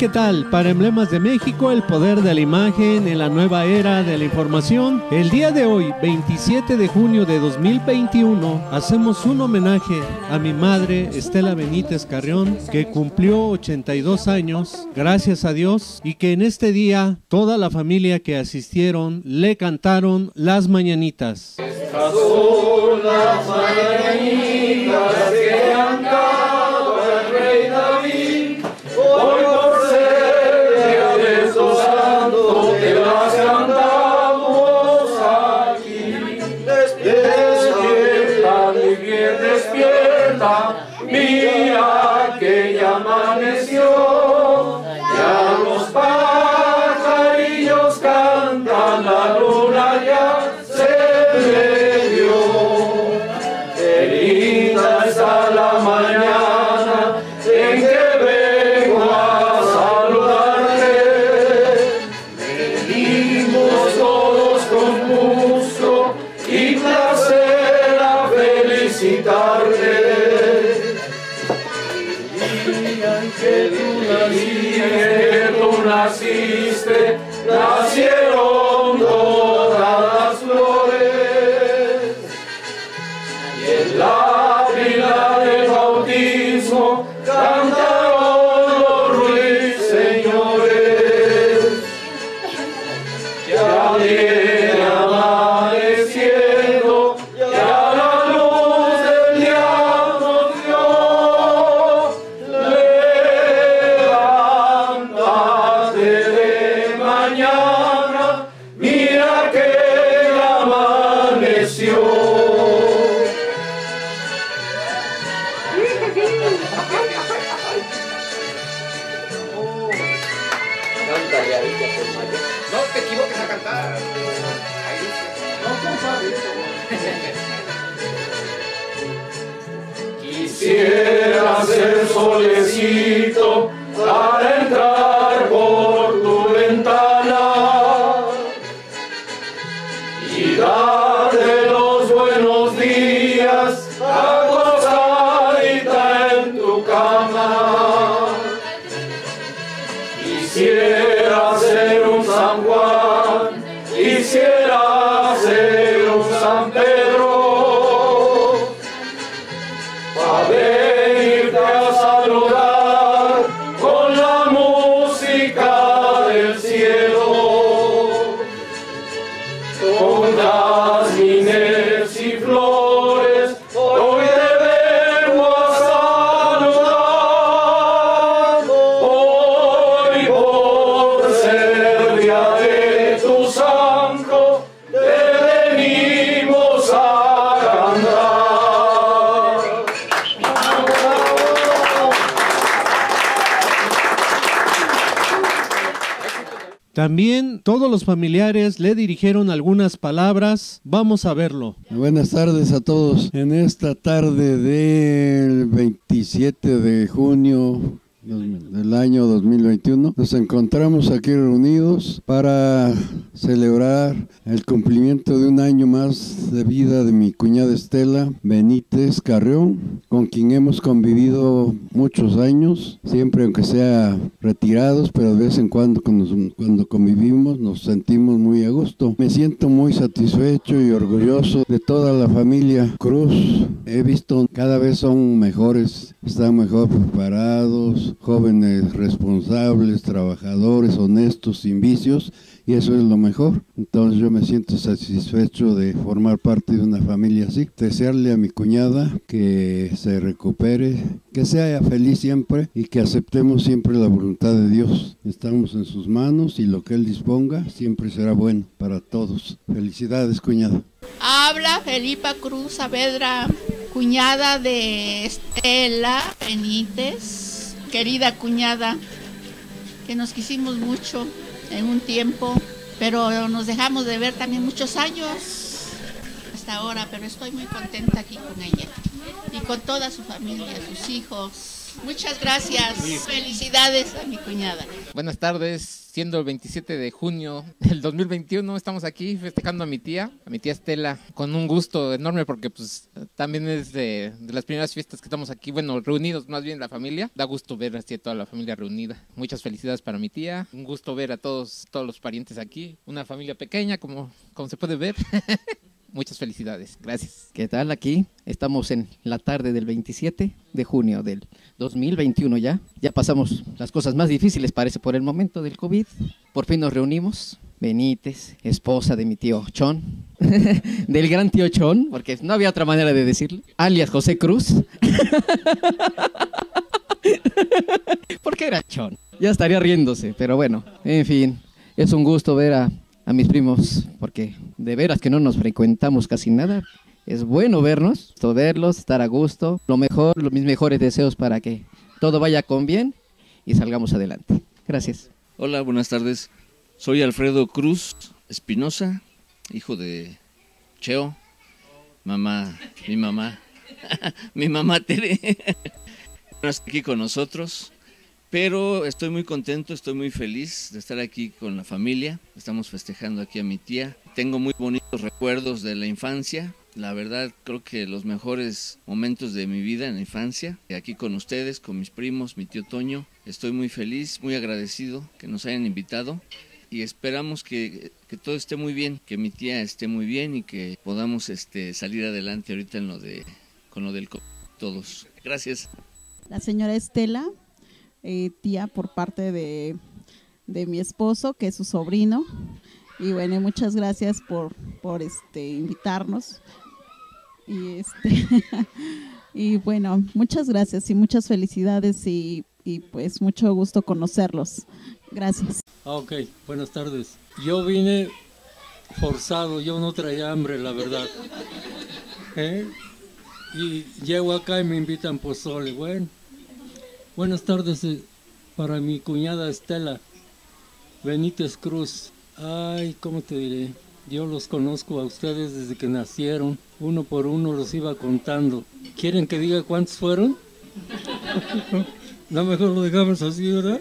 ¿qué tal? Para Emblemas de México, el poder de la imagen en la nueva era de la información. El día de hoy, 27 de junio de 2021, hacemos un homenaje a mi madre, Estela Benítez Carrión, que cumplió 82 años, gracias a Dios, y que en este día toda la familia que asistieron le cantaron las mañanitas. Estas son las mañanitas que han cantado el rey David. Hoy por ser día de su santo te las cantamos aquí. Despierta, mi bien, despierta, mira que ya amaneció. Ya los pajarillos cantan, la luna ya se medio. Qué linda está la mañana en que vengo a saludarte. Venimos todos con gusto y placer a felicitarte. El día en que tú naciste, nacieron todas las flores. Y en la pila del bautismo cantaron los ruiseñores. Ya viene amaneciendo, ya la luz del día nos dio. Levántate de mañana, mira que ya amaneció. No te equivoques a cantar. Ahí dice. Quisiera ser solecito para entrar por tu ventana y darte los buenos días acostadita en tu cama. Quisiera ser un San Juan, quisiera ser un San Pedro, para venirte a saludar con la música del cielo, con jazmines y flores. Hoy te vengo a saludar. Hoy por ser día de tu santo, te venimos a cantar. También todos los familiares le dirigieron algunas palabras. Vamos a verlo. Buenas tardes a todos. En esta tarde del 27 de junio del año 2021 nos encontramos aquí reunidos para celebrar el cumplimiento de un año más de vida de mi cuñada Estela Benítez Carrión, con quien hemos convivido muchos años, siempre aunque sea retirados, pero de vez en cuando convivimos nos sentimos muy a gusto. Me siento muy satisfecho y orgulloso de toda la familia Cruz. He visto cada vez son mejores, están mejor preparados, jóvenes responsables, trabajadores, honestos, sin vicios, y eso es lo mejor. Entonces yo me siento satisfecho de formar parte de una familia así. Desearle a mi cuñada que se recupere, que sea feliz siempre y que aceptemos siempre la voluntad de Dios. Estamos en sus manos y lo que Él disponga siempre será bueno para todos. Felicidades, cuñada. Habla Felipa Cruz Saavedra, cuñada de Estela Benítez. Querida cuñada, que nos quisimos mucho en un tiempo, pero nos dejamos de ver también muchos años ahora, pero estoy muy contenta aquí con ella y con toda su familia, sus hijos, Muchas gracias. Felicidades a mi cuñada. Buenas tardes, siendo el 27 de junio del 2021, estamos aquí festejando a mi tía Estela, con un gusto enorme porque pues también es de las primeras fiestas que estamos aquí, bueno, reunidos más bien la familia. Da gusto ver así a toda la familia reunida. Muchas felicidades para mi tía, un gusto ver a todos los parientes aquí, una familia pequeña como se puede ver. Muchas felicidades, gracias. ¿Qué tal? Aquí estamos en la tarde del 27 de junio del 2021 ya. Ya pasamos las cosas más difíciles, parece, por el momento del COVID. Por fin nos reunimos. Benítez, esposa de mi tío Chon, del gran tío Chon, porque no había otra manera de decirle, alias José Cruz. Porque era Chon. Ya estaría riéndose, pero bueno, en fin, es un gusto ver a mis primos, porque de veras que no nos frecuentamos casi nada. Es bueno verlos, estar a gusto. Mis mejores deseos para que todo vaya con bien y salgamos adelante. Gracias. Hola, buenas tardes. Soy Alfredo Cruz Espinosa, hijo de Cheo, mi mamá Tere. No está aquí con nosotros. Pero estoy muy contento, estoy muy feliz de estar aquí con la familia. Estamos festejando aquí a mi tía. Tengo muy bonitos recuerdos de la infancia. La verdad, creo que los mejores momentos de mi vida en la infancia. Aquí con ustedes, con mis primos, mi tío Toño. Estoy muy feliz, muy agradecido que nos hayan invitado. Y esperamos que todo esté muy bien, que mi tía esté muy bien y que podamos salir adelante ahorita con lo del COVID todos. Gracias. La señora Estela. Tía por parte de mi esposo, que es su sobrino, y bueno, muchas gracias por invitarnos y y bueno, muchas gracias y muchas felicidades y pues mucho gusto conocerlos. Gracias. Ok, buenas tardes. Yo vine forzado, yo no traía hambre, la verdad. Y llego acá y me invitan pozole, bueno. Buenas tardes para mi cuñada Estela Benítez Cruz. Ay, ¿cómo te diré? Yo los conozco a ustedes desde que nacieron. Uno por uno los iba contando. ¿Quieren que diga cuántos fueron? No, mejor lo dejamos así, ¿verdad?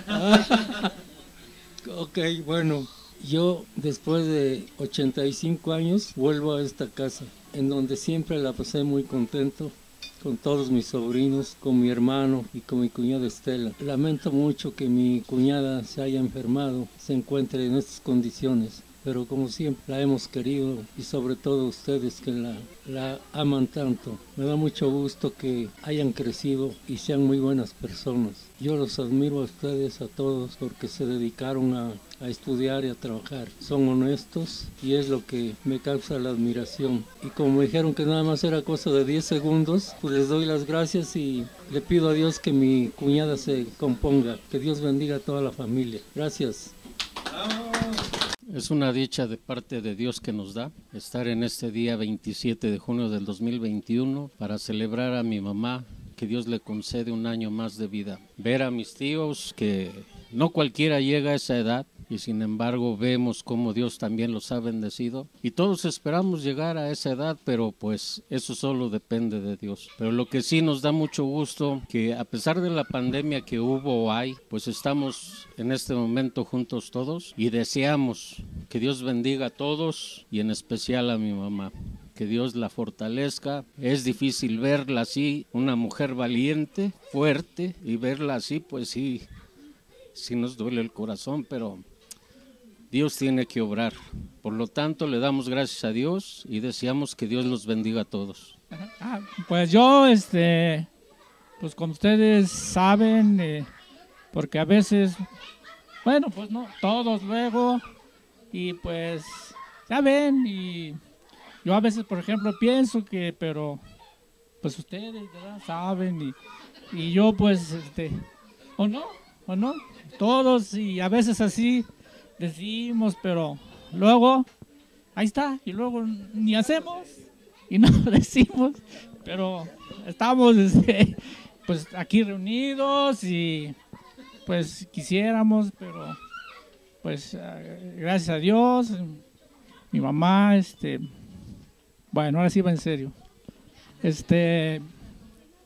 Ok, bueno. Yo, después de 85 años, vuelvo a esta casa, en donde siempre la pasé muy contento, con todos mis sobrinos, con mi hermano y con mi cuñada Estela. Lamento mucho que mi cuñada se haya enfermado, se encuentre en estas condiciones, pero como siempre la hemos querido y sobre todo ustedes que la aman tanto. Me da mucho gusto que hayan crecido y sean muy buenas personas. Yo los admiro a ustedes, a todos, porque se dedicaron a estudiar y a trabajar. Son honestos y es lo que me causa la admiración. Y como me dijeron que nada más era cosa de 10 segundos, pues les doy las gracias y le pido a Dios que mi cuñada se componga. Que Dios bendiga a toda la familia. Gracias. Es una dicha de parte de Dios que nos da estar en este día 27 de junio del 2021 para celebrar a mi mamá, que Dios le concede un año más de vida. Ver a mis tíos, que no cualquiera llega a esa edad, y sin embargo vemos cómo Dios también los ha bendecido. Y todos esperamos llegar a esa edad, pero pues eso solo depende de Dios. Pero lo que sí nos da mucho gusto, que a pesar de la pandemia que hubo o hay, pues estamos en este momento juntos todos y deseamos que Dios bendiga a todos y en especial a mi mamá. Que Dios la fortalezca. Es difícil verla así, una mujer valiente, fuerte, y verla así, pues sí nos duele el corazón, pero Dios tiene que obrar. Por lo tanto, le damos gracias a Dios y deseamos que Dios los bendiga a todos. Pues yo, pues como ustedes saben, porque a veces, bueno, pues no, todos luego, y pues, saben, y yo a veces, por ejemplo, pienso que, pero, pues ustedes, ¿verdad? Saben, y yo, pues, o no, todos, y a veces así decimos, pero luego, ahí está, y luego ni hacemos, y no decimos, pero estamos, pues, aquí reunidos, y, pues, quisiéramos, pero, pues, gracias a Dios, mi mamá, bueno, ahora sí va en serio.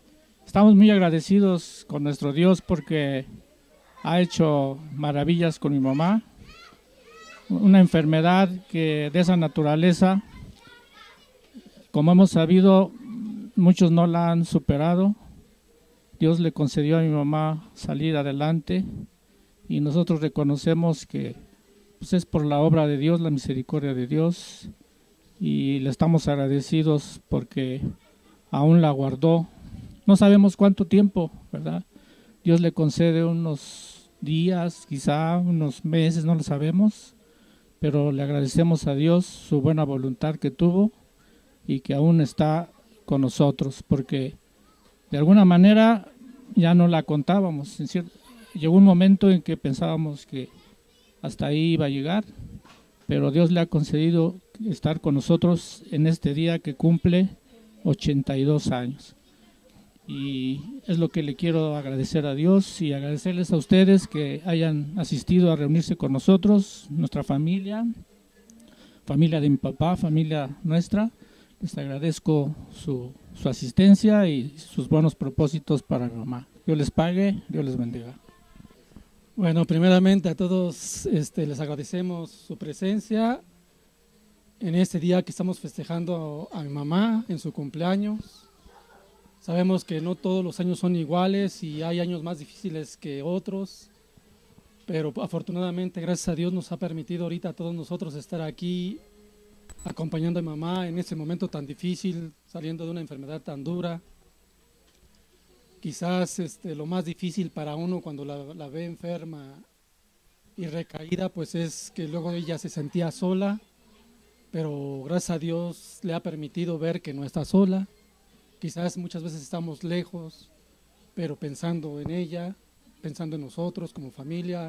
estamos muy agradecidos con nuestro Dios porque ha hecho maravillas con mi mamá. Una enfermedad que de esa naturaleza, como hemos sabido, muchos no la han superado. Dios le concedió a mi mamá salir adelante y nosotros reconocemos que pues, es por la obra de Dios, la misericordia de Dios, y le estamos agradecidos porque aún la guardó. No sabemos cuánto tiempo, ¿verdad? Dios le concede unos días, quizá unos meses, no lo sabemos, pero le agradecemos a Dios su buena voluntad que tuvo y que aún está con nosotros, porque de alguna manera ya no la contábamos. Llegó un momento en que pensábamos que hasta ahí iba a llegar, pero Dios le ha concedido estar con nosotros en este día que cumple 82 años. Y es lo que le quiero agradecer a Dios y agradecerles a ustedes que hayan asistido a reunirse con nosotros, nuestra familia, familia de mi papá, familia nuestra. Les agradezco su asistencia y sus buenos propósitos para mi mamá. Dios les pague, Dios les bendiga. Bueno, primeramente a todos les agradecemos su presencia en este día que estamos festejando a mi mamá en su cumpleaños. Sabemos que no todos los años son iguales y hay años más difíciles que otros, pero afortunadamente, gracias a Dios, nos ha permitido ahorita a todos nosotros estar aquí acompañando a mi mamá en este momento tan difícil, saliendo de una enfermedad tan dura. Quizás lo más difícil para uno cuando la ve enferma y recaída, pues es que luego ella se sentía sola, pero gracias a Dios le ha permitido ver que no está sola. Quizás muchas veces estamos lejos, pero pensando en ella, pensando en nosotros como familia.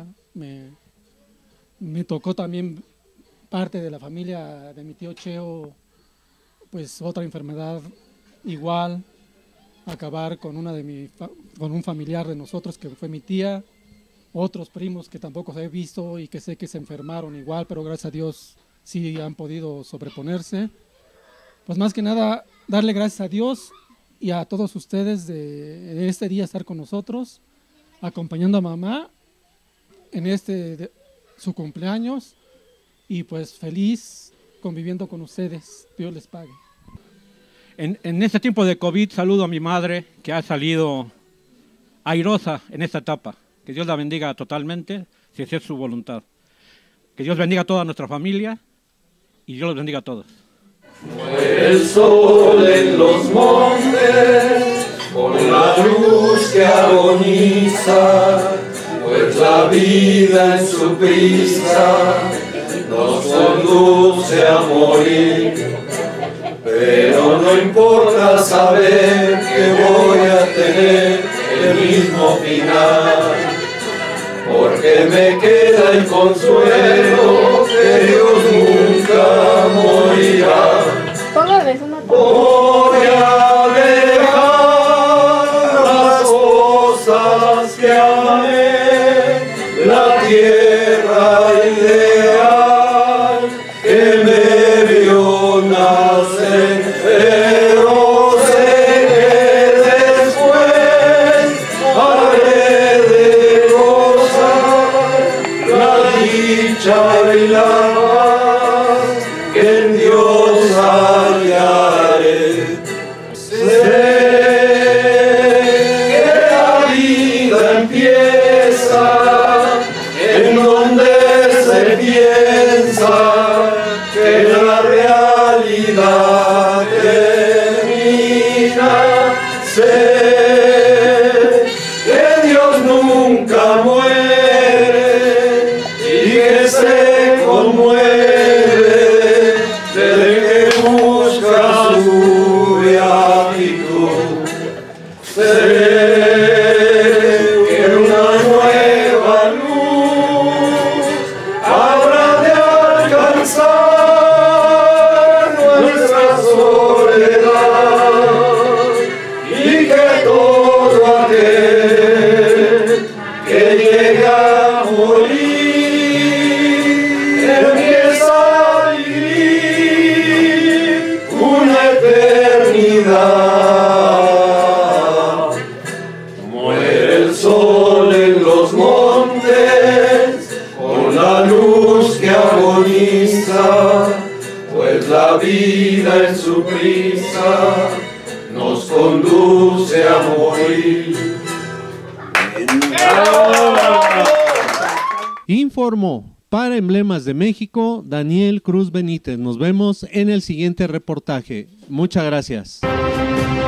Me tocó también parte de la familia de mi tío Cheo, pues otra enfermedad igual, acabar con con un familiar de nosotros que fue mi tía, otros primos que tampoco he visto y que sé que se enfermaron igual, pero gracias a Dios sí han podido sobreponerse. Pues más que nada, darle gracias a Dios y a todos ustedes de este día estar con nosotros, acompañando a mamá en su cumpleaños y pues feliz conviviendo con ustedes. Dios les pague. En este tiempo de COVID saludo a mi madre que ha salido airosa en esta etapa. Que Dios la bendiga totalmente, si esa es su voluntad. Que Dios bendiga a toda nuestra familia y Dios los bendiga a todos. Muere el sol en los montes, con la luz que agoniza, pues la vida en su prisa nos conduce a morir. Pero no importa saber que voy a tener el mismo final, porque me queda el consuelo que Dios nunca morirá. Voy a dejar las cosas que amé, la tierra ideal que me vio nacer, pero sé que después habré de gozar la dicha y la paz que en Dios hallaré. Sé que la vida empieza en donde se piensa que la realidad termina. Sé que Dios nunca muere y que se conmueve del que pues la vida en su prisa nos conduce a morir. Informó para Emblemas de México Daniel Cruz Benítez. Nos vemos en el siguiente reportaje. Muchas gracias.